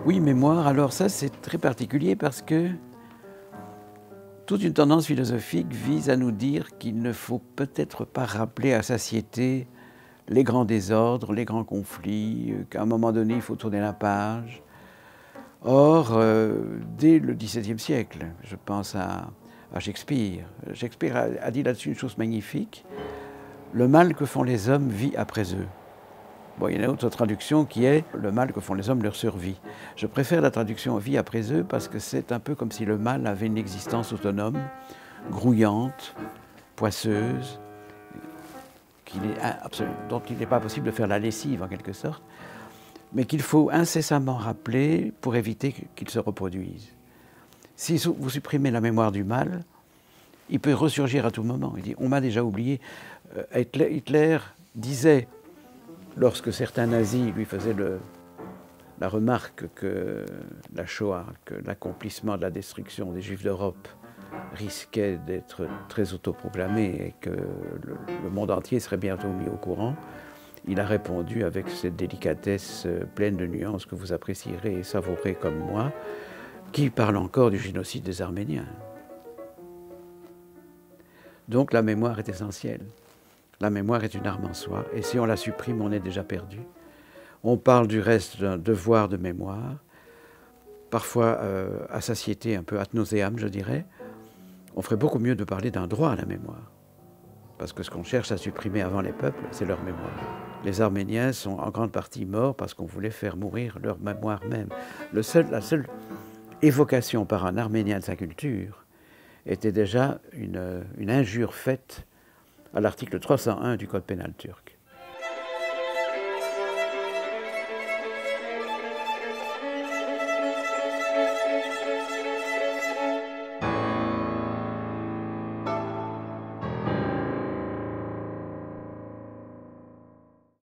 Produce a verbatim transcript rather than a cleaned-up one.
Oui, mémoire, alors ça c'est très particulier parce que toute une tendance philosophique vise à nous dire qu'il ne faut peut-être pas rappeler à satiété les grands désordres, les grands conflits, qu'à un moment donné il faut tourner la page. Or, euh, dès le dix-septième siècle, je pense à, à Shakespeare, Shakespeare a, a dit là-dessus une chose magnifique, le mal que font les hommes vit après eux. Bon, il y a une autre traduction qui est « le mal que font les hommes leur survit ». Je préfère la traduction « vie après eux » parce que c'est un peu comme si le mal avait une existence autonome, grouillante, poisseuse, qu'il est dont il n'est pas possible de faire la lessive en quelque sorte, mais qu'il faut incessamment rappeler pour éviter qu'il se reproduise. Si vous supprimez la mémoire du mal, il peut ressurgir à tout moment. Il dit « on m'a déjà oublié ». Hitler, Hitler disait, lorsque certains nazis lui faisaient le, la remarque que la Shoah, que l'accomplissement de la destruction des Juifs d'Europe risquait d'être très autoproclamé et que le, le monde entier serait bientôt mis au courant, il a répondu avec cette délicatesse pleine de nuances que vous apprécierez et savourez comme moi, qui parle encore du génocide des Arméniens. Donc la mémoire est essentielle. La mémoire est une arme en soi, et si on la supprime, on est déjà perdu. On parle du reste d'un devoir de mémoire, parfois euh, à satiété, un peu ad nauseam, je dirais. On ferait beaucoup mieux de parler d'un droit à la mémoire, parce que ce qu'on cherche à supprimer avant les peuples, c'est leur mémoire. Les Arméniens sont en grande partie morts parce qu'on voulait faire mourir leur mémoire même. Le seul, la seule évocation par un Arménien de sa culture était déjà une, une injure faite à l'article trois cent un du Code pénal turc.